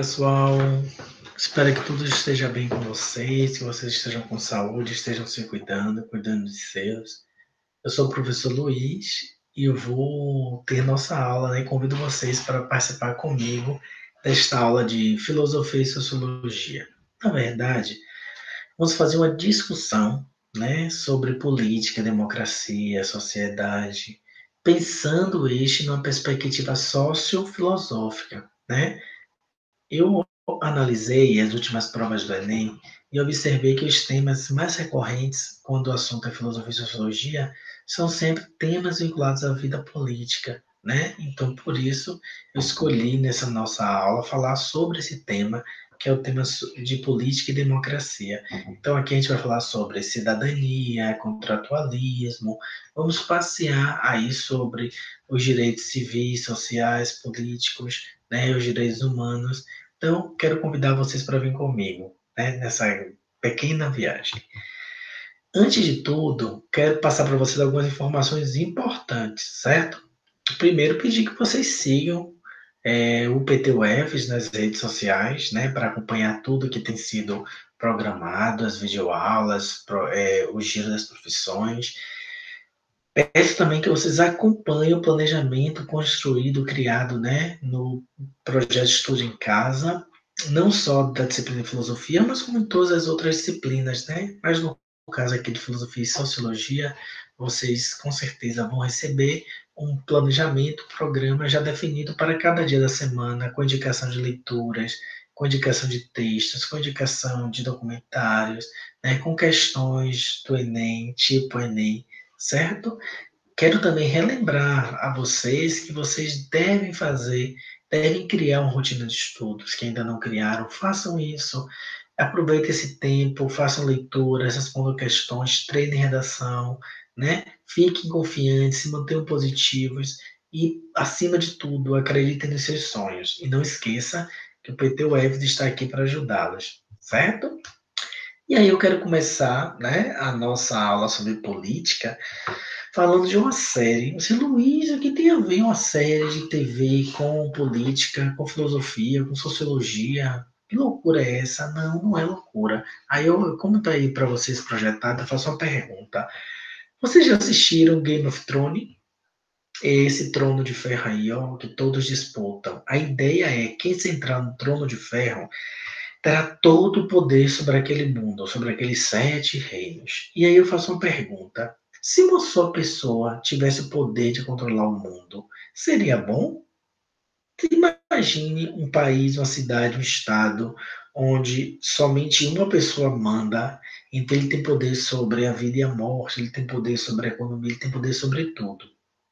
pessoal. Espero que tudo esteja bem com vocês, que vocês estejam com saúde, estejam se cuidando de seus. Eu sou o professor Luiz e eu vou ter nossa aula, né? Convido vocês para participar comigo desta aula de Filosofia e Sociologia. Na verdade, vamos fazer uma discussão, né, sobre política, democracia, sociedade, pensando este numa perspectiva sociofilosófica, né? Eu analisei as últimas provas do Enem e observei que os temas mais recorrentes, quando o assunto é filosofia e sociologia, são sempre temas vinculados à vida política, né? Então, por isso, eu escolhi nessa nossa aula falar sobre esse tema, que é o tema de política e democracia. Então, aqui a gente vai falar sobre cidadania, contratualismo, vamos passear aí sobre os direitos civis, sociais, políticos, né, os direitos humanos. Então, quero convidar vocês para vir comigo, né, nessa pequena viagem. Antes de tudo, quero passar para vocês algumas informações importantes, certo? Primeiro, pedir que vocês sigam o PT UFES nas redes sociais, né, para acompanhar tudo que tem sido programado, as videoaulas, o giro das profissões. Peço também que vocês acompanhem o planejamento construído, criado, né, no projeto Estudo em Casa, não só da disciplina de filosofia, mas como em todas as outras disciplinas, né? Mas no caso aqui de filosofia e sociologia, vocês com certeza vão receber um planejamento, um programa já definido para cada dia da semana, com indicação de leituras, com indicação de textos, com indicação de documentários, né, com questões do Enem, tipo Enem, certo? Quero também relembrar a vocês que vocês devem criar uma rotina de estudos, que ainda não criaram, façam isso, aproveitem esse tempo, façam leituras, respondam questões, treinem redação, né? Fiquem confiantes, se mantenham positivos e, acima de tudo, acreditem nos seus sonhos. E não esqueça que o PT UEFS está aqui para ajudá-los, certo? E aí eu quero começar, né, a nossa aula sobre política falando de uma série. Você, Luiz, o que tem a ver uma série de TV com política, com filosofia, com sociologia? Que loucura é essa? Não, não é loucura. Aí como tá aí para vocês projetado, eu faço uma pergunta. Vocês já assistiram Game of Thrones? Esse trono de ferro aí, ó, que todos disputam. A ideia é que quem se entrar no trono de ferro terá todo o poder sobre aquele mundo, sobre aqueles 7 reinos. E aí eu faço uma pergunta: se uma só pessoa tivesse o poder de controlar o mundo, seria bom? Imagine um país, uma cidade, um estado, onde somente uma pessoa manda, então ele tem poder sobre a vida e a morte, ele tem poder sobre a economia, ele tem poder sobre tudo.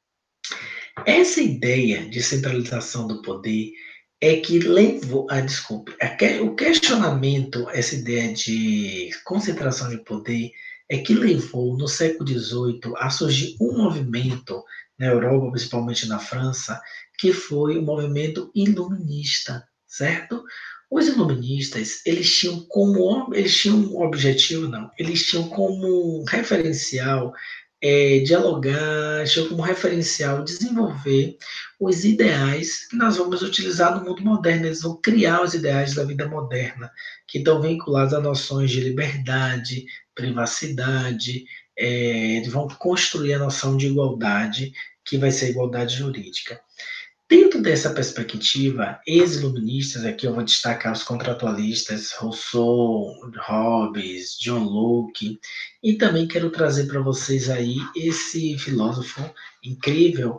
Essa ideia de centralização do poder é que levou, desculpe, o questionamento, essa ideia de concentração de poder, é que levou no século XVIII a surgir um movimento na Europa, principalmente na França, que foi o movimento iluminista, certo? Os iluministas, eles tinham um objetivo, não, eles tinham como referencial dialogar, tinham como referencial desenvolver os ideais que nós vamos utilizar no mundo moderno. Eles vão criar os ideais da vida moderna, que estão vinculados a noções de liberdade, privacidade, eles vão construir a noção de igualdade, que vai ser a igualdade jurídica. Dentro dessa perspectiva, ex-iluministas, aqui eu vou destacar os contratualistas, Rousseau, Hobbes, John Locke, e também quero trazer para vocês aí esse filósofo incrível,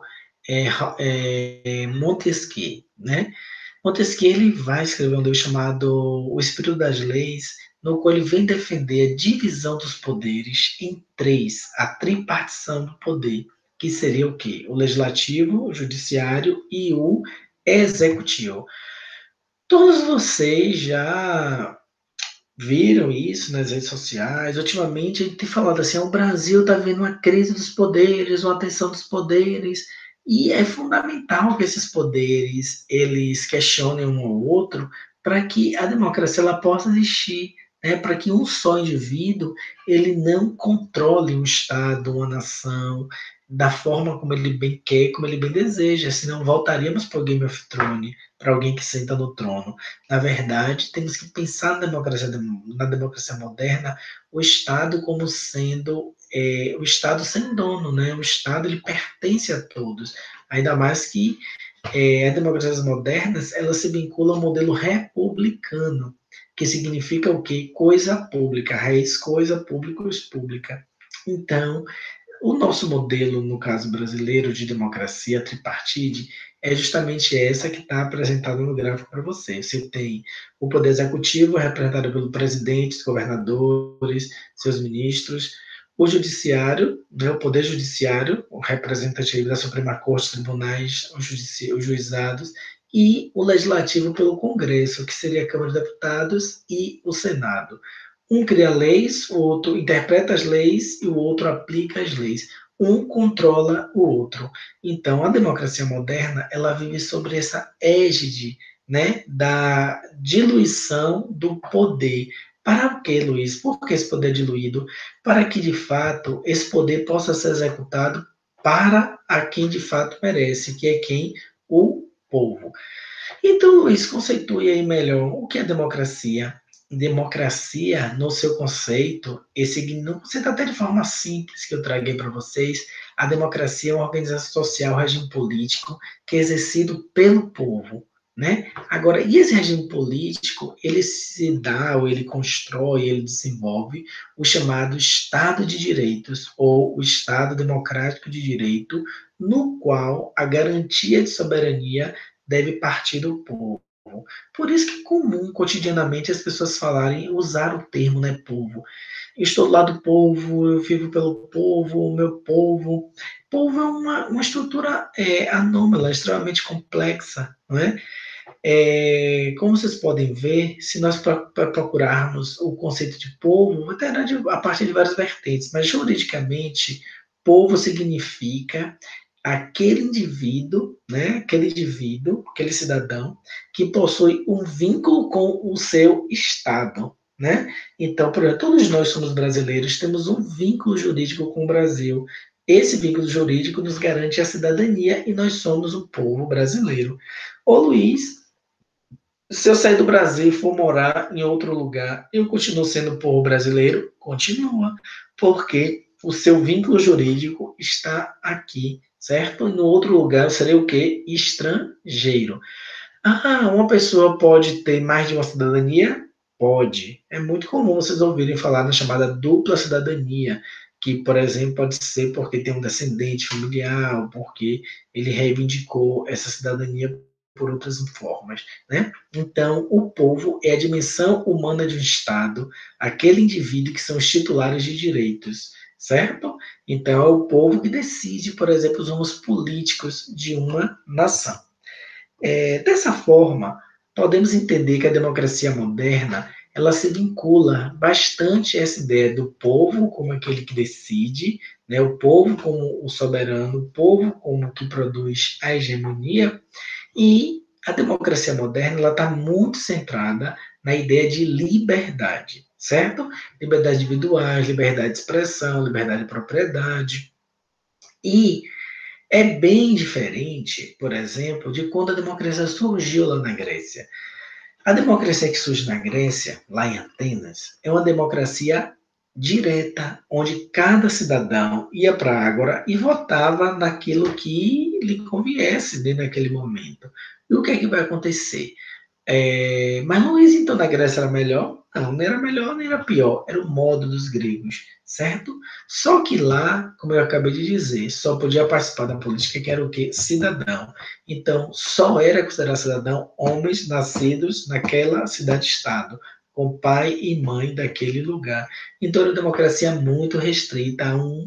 Montesquieu, né? Montesquieu ele vai escrever um livro chamado O Espírito das Leis, no qual ele vem defender a divisão dos poderes em três, a tripartição do poder, que seria o quê? O legislativo, o judiciário e o executivo. Todos vocês já viram isso nas redes sociais. Ultimamente a gente tem falado assim, o Brasil está vendo uma crise dos poderes, uma tensão dos poderes, e é fundamental que esses poderes eles questionem um ao outro para que a democracia ela possa existir, né? Para que um só indivíduo ele não controle um estado, uma nação, da forma como ele bem quer, como ele bem deseja, senão voltaríamos para o Game of Thrones, para alguém que senta no trono. Na verdade, temos que pensar na democracia moderna, o Estado como sendo o Estado sem dono, né? O Estado ele pertence a todos, ainda mais que as democracias modernas elas se vinculam ao modelo republicano, que significa o quê? Coisa pública, res coisa pública, pública. Então, o nosso modelo, no caso brasileiro, de democracia tripartite, é justamente essa que está apresentada no gráfico para você. Você tem o poder executivo, representado pelo presidente, os governadores, seus ministros, o judiciário, né, o poder judiciário, o representativo da Suprema Corte, tribunais, os juizados, e o legislativo pelo Congresso, que seria a Câmara de Deputados e o Senado. Um cria leis, o outro interpreta as leis e o outro aplica as leis. Um controla o outro. Então, a democracia moderna, ela vive sobre essa égide, né, da diluição do poder. Para o que, Luiz? Por que esse poder é diluído? Para que, de fato, esse poder possa ser executado para a quem de fato merece, que é quem? O povo. Então, Luiz, conceitue aí melhor o que é democracia. Democracia, no seu conceito, você está até de forma simples que eu traguei para vocês. A democracia é uma organização social, um regime político que é exercido pelo povo, né? Agora, e esse regime político, ele se dá, ou ele constrói, ele desenvolve o chamado Estado de Direitos, ou o Estado Democrático de Direito, no qual a garantia de soberania deve partir do povo. Por isso que é comum, cotidianamente, as pessoas falarem, usar o termo, né, povo. Estou do lado do povo, eu vivo pelo povo, o meu povo. Povo é uma estrutura anômala, extremamente complexa, não é? Como vocês podem ver, se nós procurarmos o conceito de povo, até a partir de várias vertentes, mas juridicamente, povo significa aquele indivíduo, né, aquele cidadão que possui um vínculo com o seu Estado, né? Então, por exemplo, todos nós somos brasileiros, temos um vínculo jurídico com o Brasil. Esse vínculo jurídico nos garante a cidadania e nós somos o povo brasileiro. Ô Luiz, se eu sair do Brasil e for morar em outro lugar, eu continuo sendo povo brasileiro? Continua, porque o seu vínculo jurídico está aqui, certo? E no outro lugar eu serei o quê? Estrangeiro. Ah, uma pessoa pode ter mais de uma cidadania? Pode. É muito comum vocês ouvirem falar na chamada dupla cidadania, que, por exemplo, pode ser porque tem um descendente familiar, ou porque ele reivindicou essa cidadania por outras formas, né? Então, o povo é a dimensão humana de um Estado, aquele indivíduo que são os titulares de direitos, certo? Então, é o povo que decide, por exemplo, os rumos políticos de uma nação. Dessa forma, podemos entender que a democracia moderna ela se vincula bastante a essa ideia do povo como aquele que decide, né, o povo como o soberano, o povo como que produz a hegemonia, e a democracia moderna está muito centrada na ideia de liberdade, certo? Liberdade individual, liberdade de expressão, liberdade de propriedade. E é bem diferente, por exemplo, de quando a democracia surgiu lá na Grécia. A democracia que surge na Grécia, lá em Atenas, é uma democracia direta, onde cada cidadão ia para a ágora e votava naquilo que lhe conviesse naquele momento. E o que é que vai acontecer? Mas Luiz, então, na Grécia era melhor? Não, não era melhor nem era pior, era o modo dos gregos, certo? Só que lá, como eu acabei de dizer, só podia participar da política que era o quê? Cidadão. Então, só era considerado cidadão homens nascidos naquela cidade-estado, com pai e mãe daquele lugar. Então, era uma democracia muito restrita a um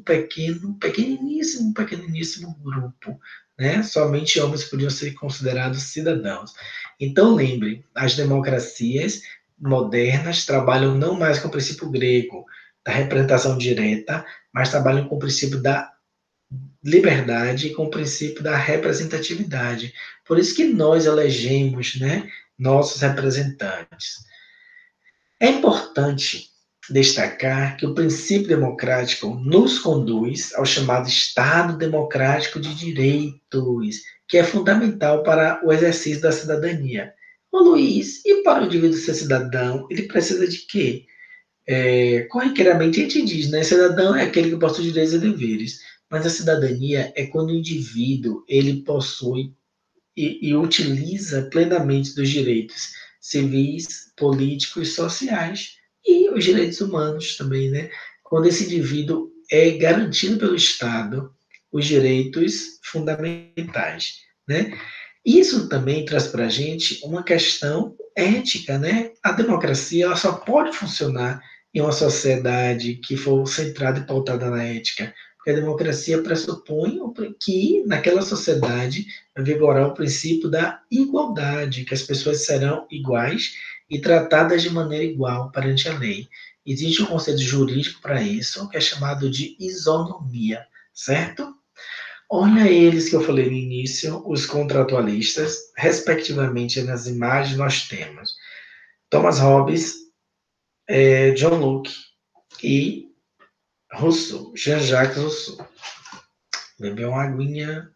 pequeniníssimo grupo, né? Somente homens podiam ser considerados cidadãos. Então, lembre, as democracias modernas trabalham não mais com o princípio grego da representação direta, mas trabalham com o princípio da liberdade e com o princípio da representatividade. Por isso que nós elegemos, né, nossos representantes. É importante destacar que o princípio democrático nos conduz ao chamado Estado Democrático de Direitos, que é fundamental para o exercício da cidadania. Ô Luiz, e para o indivíduo ser cidadão, ele precisa de quê? Corriqueiramente a gente diz, né? Cidadão é aquele que possui direitos e deveres, mas a cidadania é quando o indivíduo ele possui e utiliza plenamente dos direitos civis, políticos, sociais e os direitos humanos também, né? Quando esse indivíduo é garantido pelo Estado os direitos fundamentais, né? Isso também traz para a gente uma questão ética, né? A democracia ela só pode funcionar em uma sociedade que for centrada e pautada na ética, porque a democracia pressupõe que naquela sociedade vai vigorar o princípio da igualdade, que as pessoas serão iguais e tratadas de maneira igual perante a lei. Existe um conceito jurídico para isso, que é chamado de isonomia, certo? Olha eles que eu falei no início, os contratualistas, respectivamente nas imagens nós temos Thomas Hobbes, John Locke e Rousseau, Jean-Jacques Rousseau. Beber uma aguinha.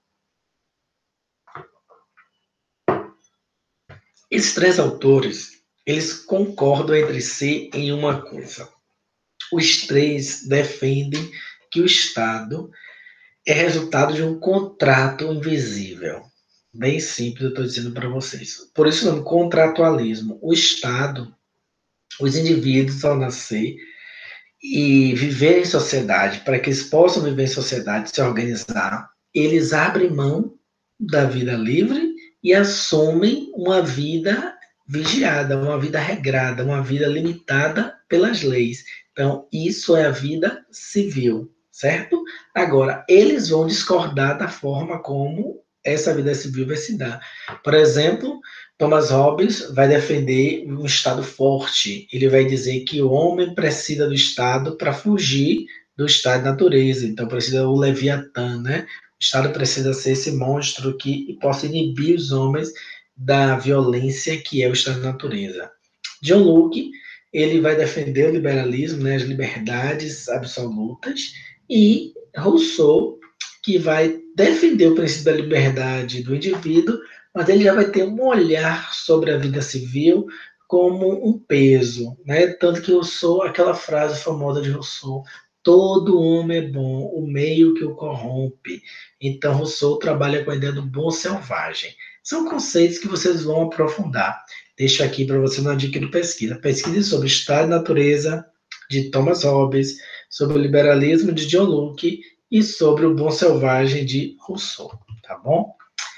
Esses três autores, eles concordam entre si em uma coisa. Os três defendem que o Estado é resultado de um contrato invisível. Bem simples, eu estou dizendo para vocês. Por isso, o nome contratualismo. O Estado, os indivíduos, ao nascer e viver em sociedade, para que eles possam viver em sociedade, se organizar, eles abrem mão da vida livre e assumem uma vida vigiada, uma vida regrada, uma vida limitada pelas leis. Então, isso é a vida civil, certo? Agora, eles vão discordar da forma como essa vida civil vai se dar. Por exemplo, Thomas Hobbes vai defender um Estado forte. Ele vai dizer que o homem precisa do Estado para fugir do estado de natureza. Então, precisa o Leviatã, né? O Estado precisa ser esse monstro que possa inibir os homens da violência que é o estado de natureza. John Locke, ele vai defender o liberalismo, né, as liberdades absolutas, e Rousseau, que vai defender o princípio da liberdade do indivíduo, mas ele já vai ter um olhar sobre a vida civil como um peso, né? Tanto que Rousseau, aquela frase famosa de Rousseau, todo homem é bom, o meio que o corrompe. Então Rousseau trabalha com a ideia do bom selvagem. São conceitos que vocês vão aprofundar. Deixo aqui para você uma dica de pesquisa. Pesquise sobre Estado e Natureza, de Thomas Hobbes, sobre o liberalismo de John Locke e sobre o bom selvagem de Rousseau, tá bom?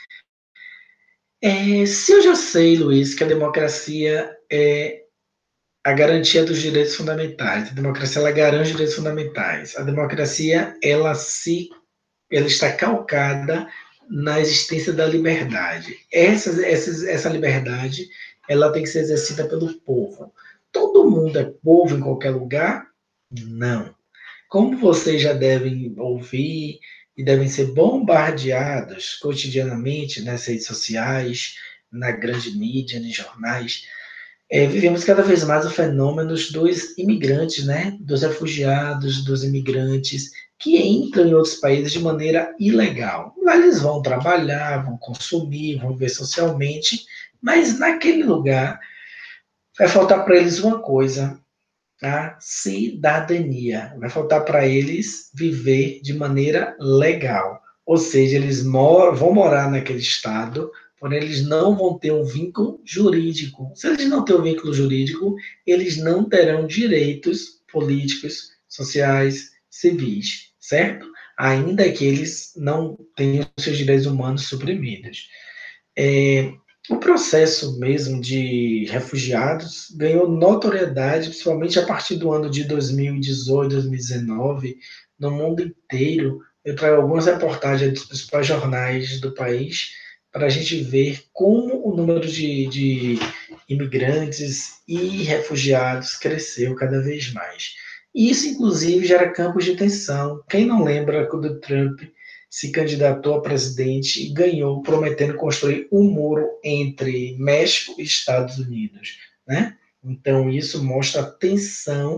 Se eu já sei, Luiz, que a democracia é a garantia dos direitos fundamentais, a democracia ela garante direitos fundamentais, a democracia ela está calcada na existência da liberdade. Essa liberdade ela tem que ser exercida pelo povo. Todo mundo é povo em qualquer lugar? Não. Como vocês já devem ouvir e devem ser bombardeados cotidianamente nas redes sociais, na grande mídia, nos jornais, vivemos cada vez mais o fenômeno dos imigrantes, né? Dos refugiados, dos imigrantes, que entram em outros países de maneira ilegal. Lá eles vão trabalhar, vão consumir, vão viver socialmente, mas naquele lugar vai faltar para eles uma coisa, a cidadania. Vai faltar para eles viver de maneira legal. Ou seja, eles vão morar naquele estado, porém eles não vão ter um vínculo jurídico. Se eles não têm um vínculo jurídico, eles não terão direitos políticos, sociais, civis, certo? Ainda que eles não tenham seus direitos humanos suprimidos. O processo mesmo de refugiados ganhou notoriedade, principalmente a partir do ano de 2018, 2019, no mundo inteiro. Eu trago algumas reportagens dos principais jornais do país para a gente ver como o número de imigrantes e refugiados cresceu cada vez mais. E isso, inclusive, gera campos de tensão. Quem não lembra quando Trump se candidatou a presidente e ganhou, prometendo construir um muro entre México e Estados Unidos, né? Então isso mostra a tensão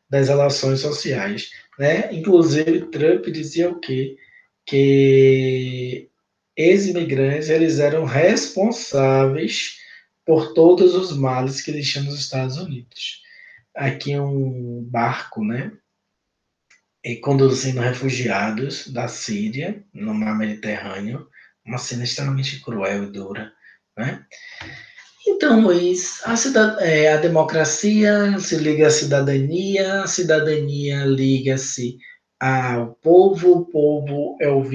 das relações sociais, né? Inclusive, Trump dizia o quê? Que ex-imigrantes eles eram responsáveis por todos os males que existiam nos Estados Unidos. Aqui um barco, né, conduzindo refugiados da Síria no mar Mediterrâneo, uma cena extremamente cruel e dura, né? Então, Luiz, a democracia se liga à cidadania, a cidadania liga-se ao povo, o povo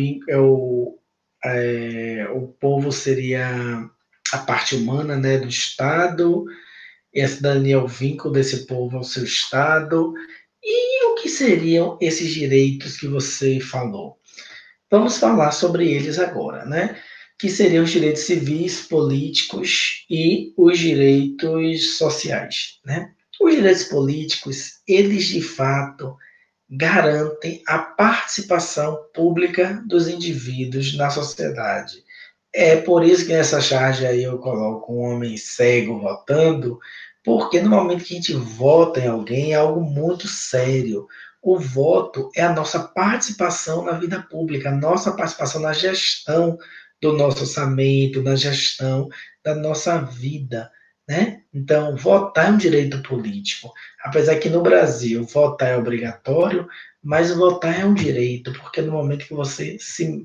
o povo seria a parte humana, né, do Estado, e a cidadania é o vínculo desse povo ao seu Estado. E o que seriam esses direitos que você falou? Vamos falar sobre eles agora, né? Que seriam os direitos civis, políticos e os direitos sociais, né? Os direitos políticos, eles de fato garantem a participação pública dos indivíduos na sociedade. É por isso que nessa charge aí eu coloco um homem cego votando, porque no momento que a gente vota em alguém é algo muito sério. O voto é a nossa participação na vida pública, a nossa participação na gestão do nosso orçamento, na gestão da nossa vida, né? Então, votar é um direito político. Apesar que no Brasil votar é obrigatório, mas votar é um direito, porque no momento que você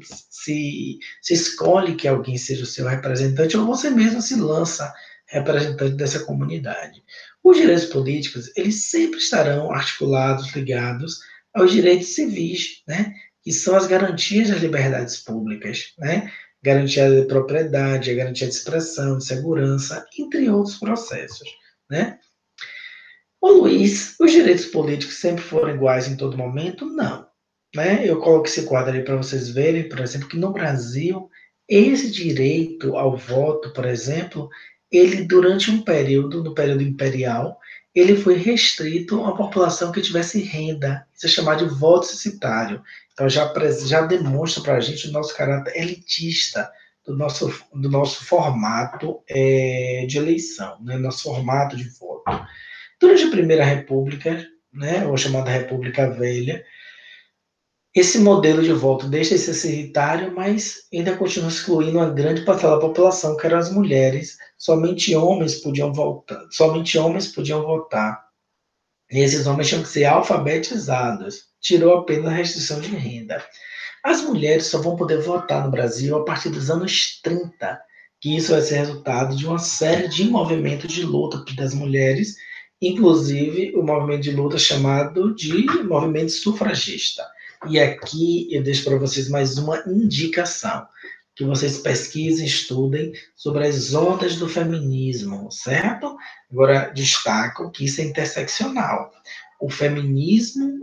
se escolhe que alguém seja o seu representante, ou você mesmo se lança representante dessa comunidade. Os direitos políticos, eles sempre estarão articulados, ligados aos direitos civis, né? Que são as garantias das liberdades públicas, né? Garantia de propriedade, a garantia de expressão, de segurança, entre outros processos, né? Ô Luiz, os direitos políticos sempre foram iguais em todo momento? Não. Né? Eu coloco esse quadro aí para vocês verem, por exemplo, que no Brasil, esse direito ao voto, por exemplo, ele durante um período, no período imperial, ele foi restrito à população que tivesse renda. Isso é chamado de voto censitário. Então já demonstra para a gente o nosso caráter elitista do nosso formato de eleição, né? Nosso formato de voto. Durante a Primeira República, né, ou chamada República Velha, esse modelo de voto deixa de ser censitário, mas ainda continua excluindo uma grande parcela da população, que eram as mulheres. Somente homens podiam votar. Somente homens podiam votar. E esses homens tinham que ser alfabetizados. Tirou apenas a restrição de renda. As mulheres só vão poder votar no Brasil a partir dos anos 30, que isso vai ser resultado de uma série de movimentos de luta das mulheres, inclusive o movimento de luta chamado de movimento sufragista. E aqui eu deixo para vocês mais uma indicação, que vocês pesquisem, estudem sobre as ondas do feminismo, certo? Agora, destaco que isso é interseccional. O feminismo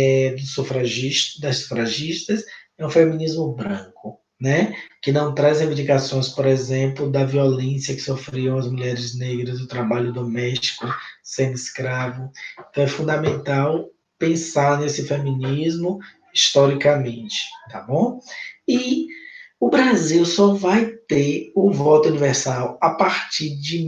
das sufragistas é um feminismo branco, né? Que não traz reivindicações, por exemplo, da violência que sofriam as mulheres negras, do trabalho doméstico, sendo escravo. Então é fundamental pensar nesse feminismo historicamente, tá bom? E o Brasil só vai ter o voto universal a partir de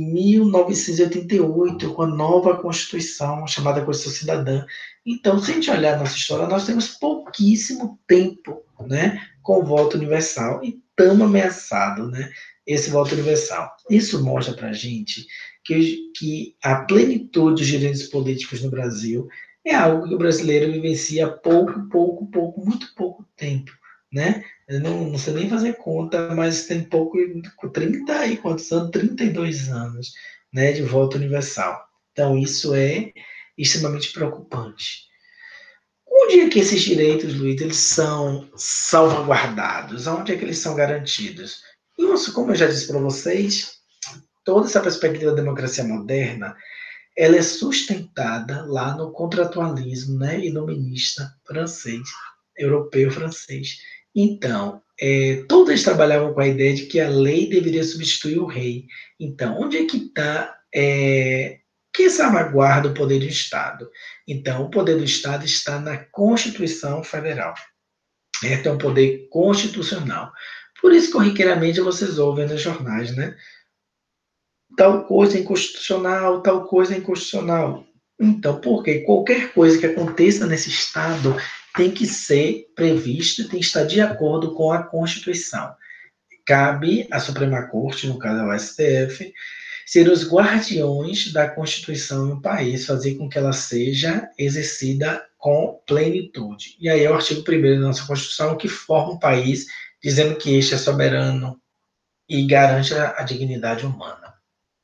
1988, com a nova Constituição, chamada Constituição Cidadã. Então, se a gente olhar a nossa história, nós temos pouquíssimo tempo, né, com o voto universal e estamos ameaçados, né, esse voto universal. Isso mostra para a gente que a plenitude dos direitos políticos no Brasil é algo que o brasileiro vivencia há muito pouco tempo, né? Eu não sei nem fazer conta, mas tem pouco, 30 e quantos anos? 32 anos, né, de voto universal. Então, isso é extremamente preocupante. Onde é que esses direitos, Luiz, eles são salvaguardados? Onde é que eles são garantidos? Isso, como eu já disse para vocês, toda essa perspectiva da democracia moderna, ela é sustentada lá no contratualismo, né, iluminista francês, europeu francês. Então, todos eles trabalhavam com a ideia de que a lei deveria substituir o rei. Então, onde é que está que salvaguarda o poder do Estado? Então, o poder do Estado está na Constituição Federal. É um poder constitucional. Por isso, corriqueiramente, vocês ouvem nos jornais, né? Tal coisa é inconstitucional, tal coisa é inconstitucional. Então, porque qualquer coisa que aconteça nesse Estado tem que ser prevista, tem que estar de acordo com a Constituição. Cabe à Suprema Corte, no caso ao STF, ser os guardiões da Constituição no país, fazer com que ela seja exercida com plenitude. E aí é o artigo 1º da nossa Constituição que forma o país, dizendo que este é soberano e garante a dignidade humana.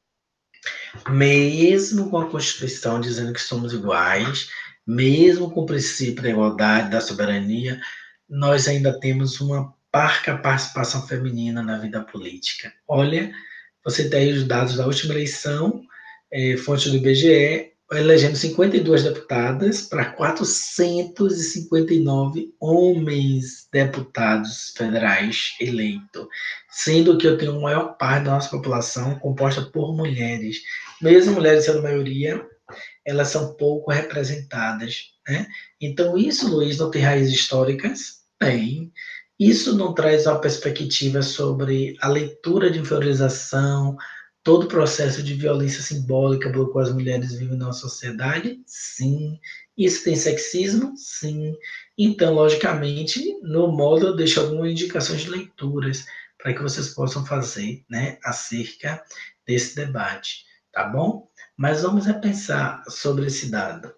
Mesmo com a Constituição dizendo que somos iguais, mesmo com o princípio da igualdade, da soberania, nós ainda temos uma parca participação feminina na vida política. Olha, você tem aí os dados da última eleição, fonte do IBGE, elegendo 52 deputadas para 459 homens deputados federais eleitos, sendo que eu tenho a maior parte da nossa população composta por mulheres. Mesmo mulheres sendo maioria, elas são pouco representadas, né? Então, isso, Luiz, não tem raízes históricas? Tem. Isso não traz uma perspectiva sobre a leitura de inferiorização, todo o processo de violência simbólica pelo qual as mulheres vivem na sociedade? Sim. Isso tem sexismo? Sim. Então, logicamente, no modo eu deixo algumas indicações de leituras para que vocês possam fazer, né, acerca desse debate, tá bom? Mas vamos pensar sobre esse dado.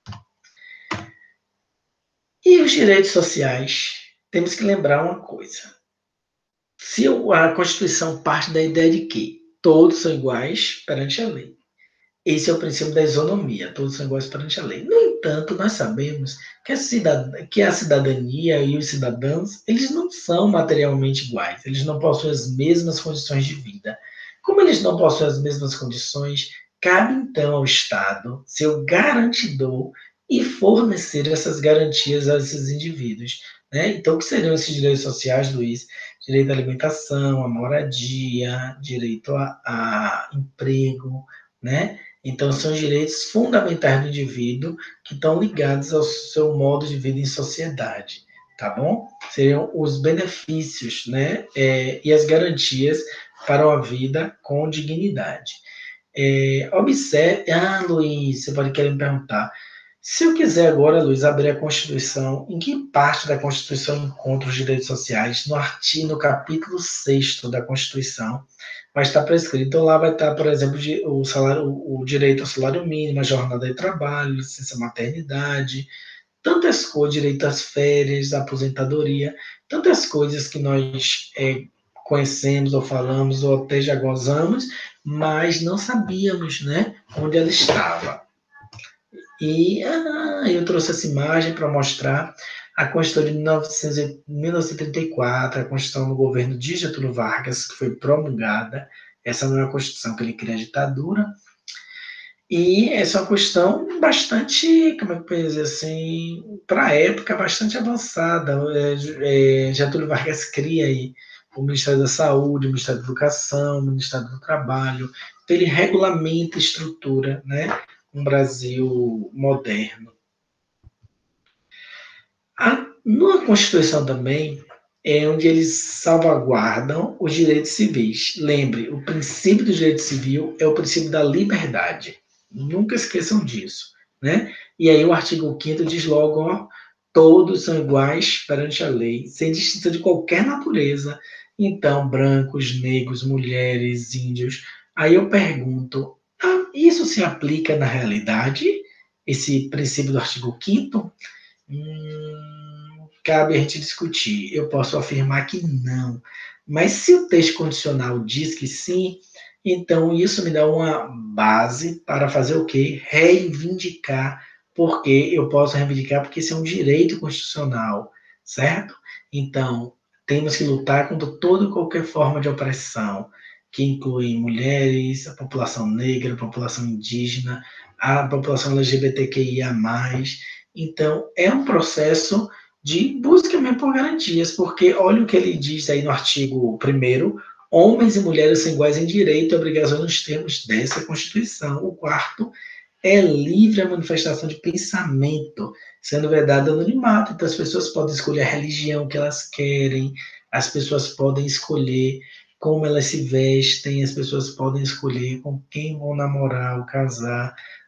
E os direitos sociais? Temos que lembrar uma coisa. Se a Constituição parte da ideia de que todos são iguais perante a lei. Esse é o princípio da isonomia, todos são iguais perante a lei. No entanto, nós sabemos que a cidadania e os cidadãos, eles não são materialmente iguais, eles não possuem as mesmas condições de vida. Como eles não possuem as mesmas condições, cabe então ao Estado ser o garantidor e fornecer essas garantias a esses indivíduos. Né? Então, o que seriam esses direitos sociais, Luiz? Direito à alimentação, à moradia, direito a emprego, né? Então, são direitos fundamentais do indivíduo que estão ligados ao seu modo de vida em sociedade, tá bom? Seriam os benefícios, né? E as garantias para uma vida com dignidade. Observe. Ah, Luiz, você pode querer me perguntar. Se eu quiser agora, Luiz, abrir a Constituição, em que parte da Constituição encontra os direitos sociais? No artigo, no capítulo 6º da Constituição, vai estar prescrito. Então, lá vai estar, por exemplo, o direito ao salário mínimo, a jornada de trabalho, licença maternidade, tantas coisas, direito às férias, aposentadoria, tantas coisas que nós conhecemos ou falamos ou até já gozamos, mas não sabíamos, né, onde ela estava. E eu trouxe essa imagem para mostrar a Constituição de 1934, a Constituição do governo de Getúlio Vargas, que foi promulgada. Essa não é a Constituição que ele cria a ditadura. E essa é uma Constituição bastante, como é que eu posso dizer assim, para a época, bastante avançada. Getúlio Vargas cria aí o Ministério da Saúde, o Ministério da Educação, o Ministério do Trabalho. Então, ele regulamenta a estrutura, né? Um Brasil moderno. Na Constituição também é onde eles salvaguardam os direitos civis. Lembre, o princípio do direito civil é o princípio da liberdade. Nunca esqueçam disso, né? E aí o artigo 5º diz logo, ó, todos são iguais perante a lei, sem distinção de qualquer natureza. Então, brancos, negros, mulheres, índios. Aí eu pergunto, isso se aplica na realidade? Esse princípio do artigo 5º? Cabe a gente discutir. Eu posso afirmar que não. Mas se o texto condicional diz que sim, então isso me dá uma base para fazer o quê? Reivindicar. Porque eu posso reivindicar porque isso é um direito constitucional, certo? Então, temos que lutar contra toda e qualquer forma de opressão, que inclui mulheres, a população negra, a população indígena, a população LGBTQIA+. Então, é um processo de busca mesmo por garantias, porque olha o que ele diz aí no artigo 1º, homens e mulheres são iguais em direito e obrigações nos termos dessa Constituição. O 4º é livre a manifestação de pensamento, sendo vedado anonimato. Então, as pessoas podem escolher a religião que elas querem, as pessoas podem escolher como elas se vestem, as pessoas podem escolher com quem vão namorar ou casar,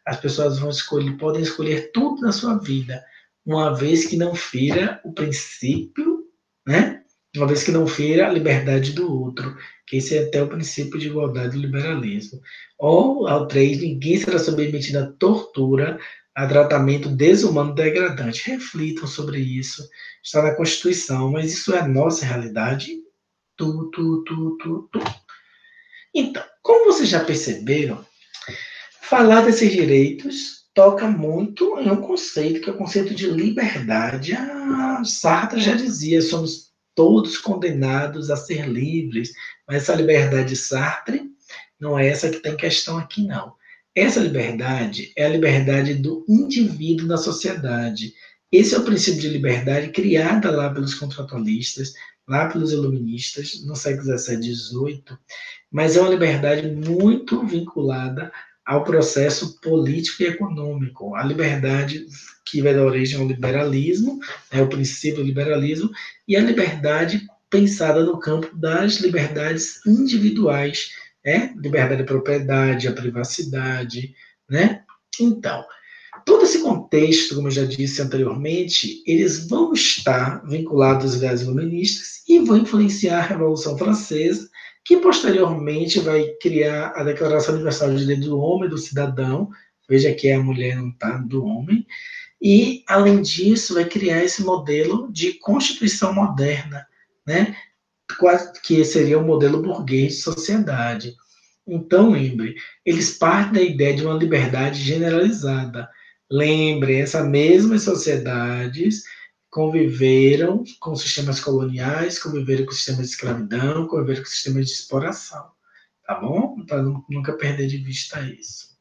as pessoas podem escolher tudo na sua vida, uma vez que não fira o princípio, né? Uma vez que não fira a liberdade do outro, que esse é até o princípio de igualdade do liberalismo. Ou, ao 3, ninguém será submetido a tortura, a tratamento desumano e degradante. Reflitam sobre isso. Está na Constituição, mas isso é a nossa realidade? Tu. Então, como vocês já perceberam, falar desses direitos toca muito em um conceito, que é o conceito de liberdade. Sartre já dizia, somos todos condenados a ser livres, mas essa liberdade de Sartre não é essa que está em questão aqui, não. Essa liberdade é a liberdade do indivíduo na sociedade. Esse é o princípio de liberdade criada lá pelos contratualistas, lá pelos iluministas, no século XVII e XVIII, mas é uma liberdade muito vinculada ao processo político e econômico. A liberdade que vai dar origem ao liberalismo, é o princípio do liberalismo, e a liberdade pensada no campo das liberdades individuais, liberdade da propriedade, a privacidade, né? Então, todo esse contexto, como eu já disse anteriormente, eles vão estar vinculados às ideias iluministas e vão influenciar a Revolução Francesa, que posteriormente vai criar a Declaração Universal de Direitos do Homem e do Cidadão, veja que é a mulher não está do homem, e, além disso, vai criar esse modelo de Constituição moderna, né? Que seria o modelo burguês de sociedade. Então, lembre, eles partem da ideia de uma liberdade generalizada. Lembre, essas mesmas sociedades conviveram com sistemas coloniais, conviveram com sistemas de escravidão, conviveram com sistemas de exploração. Tá bom? Para nunca perder de vista isso.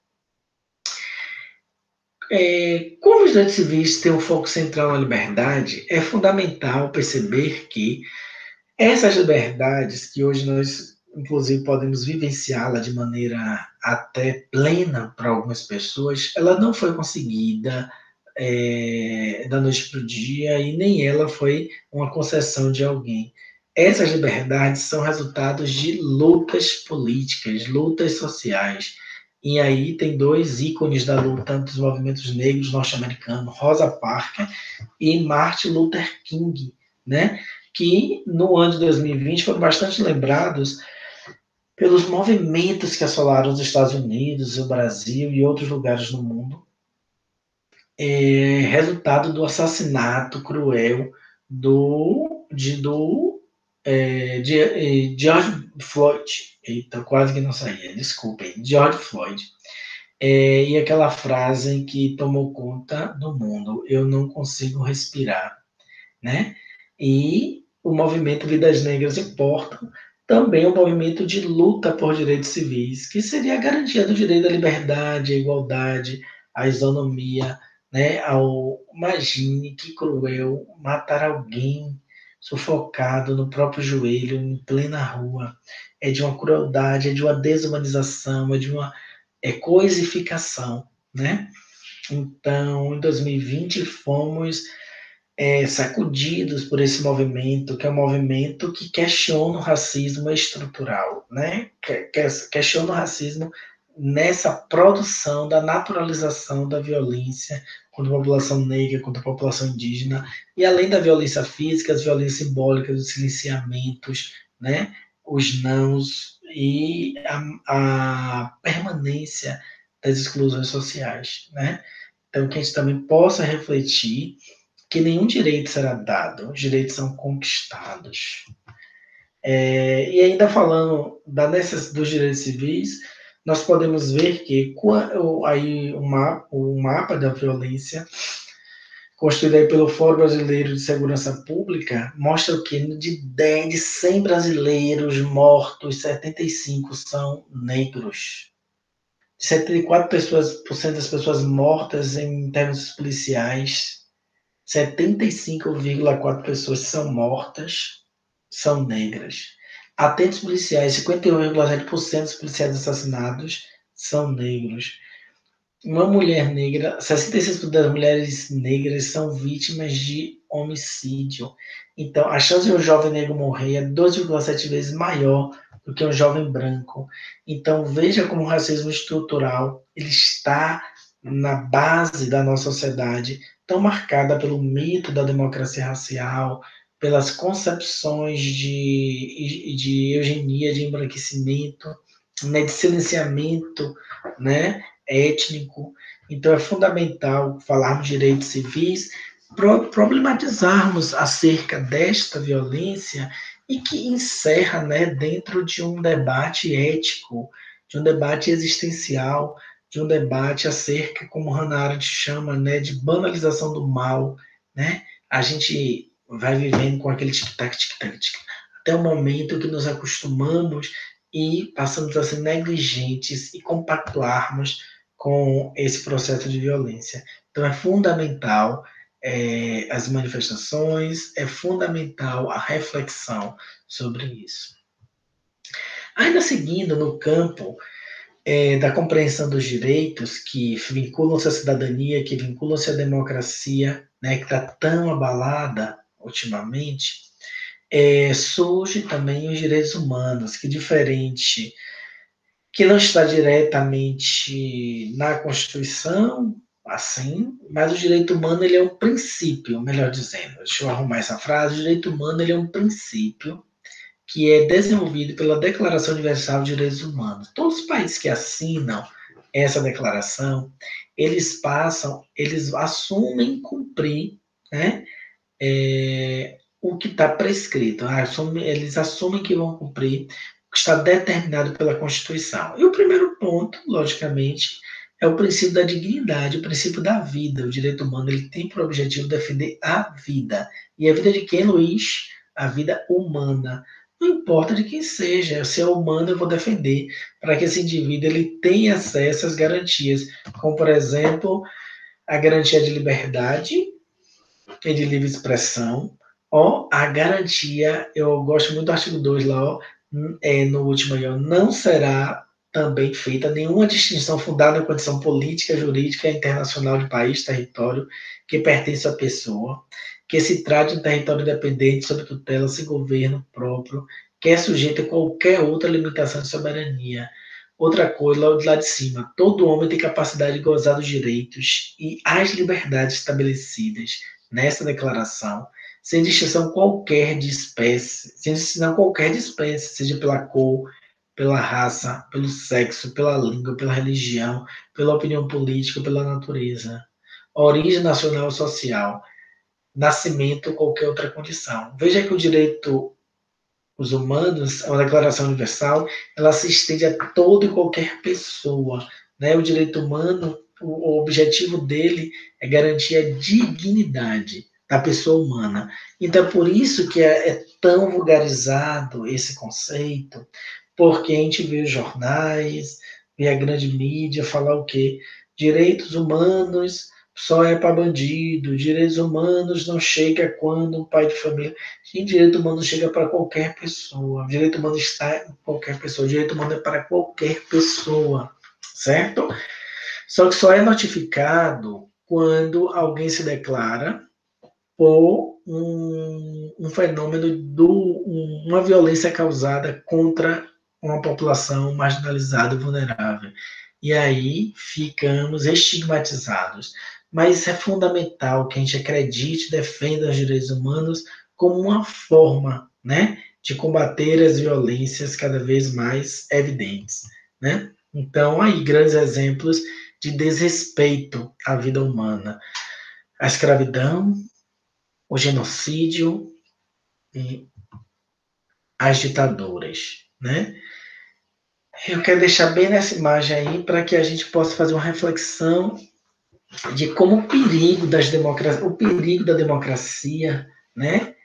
Como os direitos civis têm um foco central na liberdade, é fundamental perceber que essas liberdades que hoje nós, inclusive, podemos vivenciá-la de maneira até plena para algumas pessoas, ela não foi conseguida da noite para o dia e nem ela foi uma concessão de alguém. Essas liberdades são resultados de lutas políticas, lutas sociais. E aí tem dois ícones da luta dos movimentos negros norte-americanos, Rosa Parks e Martin Luther King, né? Que no ano de 2020 foram bastante lembrados pelos movimentos que assolaram os Estados Unidos, o Brasil e outros lugares no mundo, resultado do assassinato cruel de George Floyd. Eita, quase que não saía, desculpem, George Floyd. E aquela frase que tomou conta do mundo: eu não consigo respirar, né? E o movimento Vidas Negras Importam também é um movimento de luta por direitos civis, que seria a garantia do direito à liberdade, à igualdade, à isonomia, né? Imagine que cruel matar alguém sufocado no próprio joelho, em plena rua. É de uma crueldade, é de uma desumanização, é de uma coisificação, né? Então, em 2020, fomos sacudidos por esse movimento, que é um movimento que questiona o racismo estrutural, né? Questiona o racismo nessa produção da naturalização da violência contra a população negra, contra a população indígena, e além da violência física, as violências simbólicas, os silenciamentos, né? Os nãos e a permanência das exclusões sociais, né? Então, que a gente também possa refletir que nenhum direito será dado, os direitos são conquistados. E ainda falando dos direitos civis, nós podemos ver que aí o mapa da violência, construído aí pelo Fórum Brasileiro de Segurança Pública, mostra o que de 100 brasileiros mortos, 75 são negros. 74% das pessoas mortas em termos policiais, 75,4% pessoas são mortas, são negras. Atentos policiais, 51,7% dos policiais assassinados são negros. Uma mulher negra, 66% das mulheres negras são vítimas de homicídio. Então, a chance de um jovem negro morrer é 2,7 vezes maior do que um jovem branco. Então, veja como o racismo estrutural ele está na base da nossa sociedade, tão marcada pelo mito da democracia racial, pelas concepções de eugenia, de embranquecimento, né, de silenciamento, né, étnico. Então, é fundamental falarmos de direitos civis, problematizarmos acerca desta violência e que encerra, né, dentro de um debate ético, de um debate existencial, de um debate acerca, como Hannah Arendt chama, né, de banalização do mal, né? A gente vai vivendo com aquele tic-tac, tic-tac, tic até o momento que nos acostumamos e passamos a ser negligentes e compactuarmos com esse processo de violência. Então, é fundamental as manifestações, é fundamental a reflexão sobre isso. Ainda seguindo no campo da compreensão dos direitos que vinculam-se à cidadania, que vinculam-se à democracia, né, que está tão abalada ultimamente, surge também os direitos humanos, que diferente, que não está diretamente na Constituição, assim, mas o direito humano ele é um princípio, melhor dizendo, deixa eu arrumar essa frase, o direito humano ele é um princípio que é desenvolvido pela Declaração Universal de Direitos Humanos. Todos os países que assinam essa declaração, eles assumem cumprir, né, o que está prescrito. Eles assumem que vão cumprir o que está determinado pela Constituição. E o primeiro ponto, logicamente, é o princípio da dignidade, o princípio da vida. O direito humano ele tem por objetivo defender a vida. E a vida de quem, Luiz? A vida humana. Não importa de quem seja, se é humano eu vou defender, para que esse indivíduo ele tenha acesso às garantias, como, por exemplo, a garantia de liberdade e de livre expressão, ó, a garantia, eu gosto muito do artigo 2 lá, ó, no último aí, ó, não será também feita nenhuma distinção fundada na condição política, jurídica e internacional de país, território, que pertence à pessoa, que se trate de um território independente, sob tutela, sem governo próprio, que é sujeito a qualquer outra limitação de soberania. Outra coisa, lá de cima, todo homem tem capacidade de gozar dos direitos e as liberdades estabelecidas nessa declaração, sem distinção qualquer de espécie, sem distinção qualquer de espécie, seja pela cor, pela raça, pelo sexo, pela língua, pela religião, pela opinião política, pela natureza, origem nacional ou social, nascimento ou qualquer outra condição. Veja que o direito os humanos, a Declaração Universal, ela se estende a toda e qualquer pessoa, né? O direito humano, o objetivo dele é garantir a dignidade da pessoa humana. Então, por isso que é tão vulgarizado esse conceito, porque a gente vê os jornais, vê a grande mídia falar o quê? Direitos humanos só é para bandido, direitos humanos não chega quando um pai de família. Sim, direito humano chega para qualquer pessoa, direito humano está em qualquer pessoa, direito humano é para qualquer pessoa, certo? Só que só é notificado quando alguém se declara por um fenômeno, uma violência causada contra uma população marginalizada e vulnerável. E aí ficamos estigmatizados. Mas é fundamental que a gente acredite e defenda os direitos humanos como uma forma, né, de combater as violências cada vez mais evidentes, né? Então, aí, grandes exemplos de desrespeito à vida humana. A escravidão, o genocídio e as ditaduras, né? Eu quero deixar bem nessa imagem aí para que a gente possa fazer uma reflexão de como o perigo da democracia, né?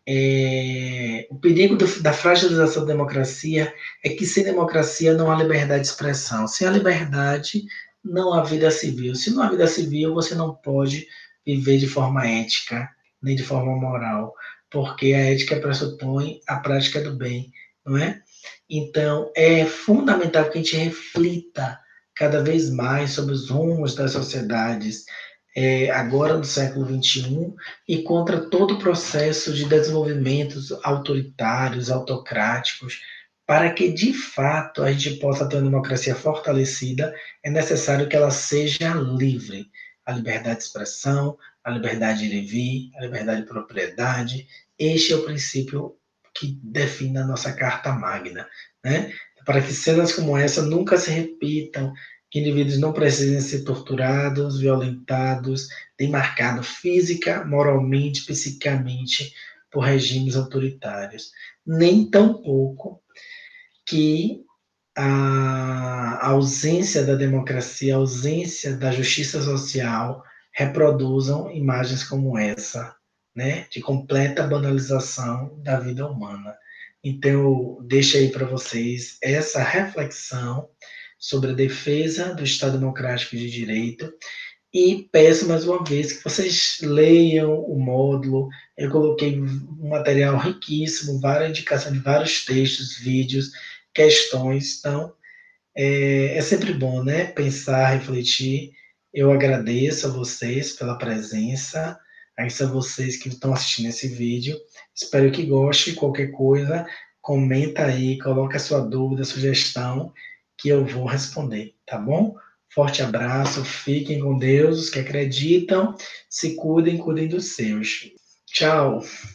O perigo da fragilização da democracia é que sem democracia não há liberdade de expressão. Sem a liberdade, não há vida civil. Se não há vida civil, você não pode viver de forma ética, nem de forma moral, porque a ética pressupõe a prática do bem, não é? Então, é fundamental que a gente reflita cada vez mais sobre os rumos das sociedades, agora no século XXI, e contra todo o processo de desenvolvimentos autoritários, autocráticos, Para que, de fato, a gente possa ter uma democracia fortalecida, é necessário que ela seja livre. A liberdade de expressão, a liberdade de vir, a liberdade de propriedade. Este é o princípio que define a nossa Carta Magna, né? Para que cenas como essa nunca se repitam, que indivíduos não precisem ser torturados, violentados, demarcados física, moralmente, psicamente, por regimes autoritários. Nem tampouco que a ausência da democracia, a ausência da justiça social reproduzam imagens como essa, né, de completa banalização da vida humana. Então, eu deixo aí para vocês essa reflexão sobre a defesa do Estado Democrático de Direito e peço mais uma vez que vocês leiam o módulo. Eu coloquei um material riquíssimo, várias indicações de vários textos, vídeos, questões. Então, é sempre bom, né? Pensar, refletir. Eu agradeço a vocês pela presença, a vocês que estão assistindo esse vídeo. Espero que gostem. Qualquer coisa, comenta aí, coloca a sua dúvida, sugestão, que eu vou responder, tá bom? Forte abraço, fiquem com Deus, os que acreditam, se cuidem, cuidem dos seus. Tchau!